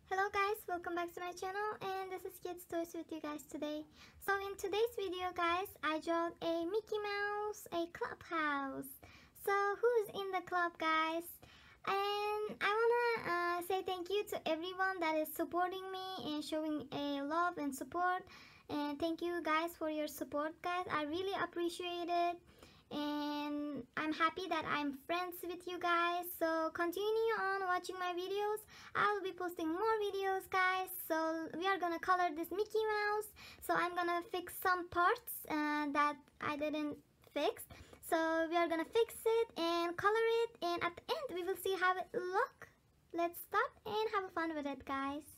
Hello guys, welcome back to my channel, and this is Kids Toys with you guys today. So in today's video guys, I drew a Mickey Mouse, a clubhouse. So who's in the club guys? And I wanna say thank you to everyone that is supporting me and showing a love and support. And thank you guys for your support guys, I really appreciate it. And I'm happy that I'm friends with you guys, so continue on watching my videos. I'll be posting more videos guys. So we are gonna color this Mickey Mouse, so I'm gonna fix some parts that I didn't fix. So we are gonna fix it and color it, and at the end we will see how it look. Let's start and have fun with it guys.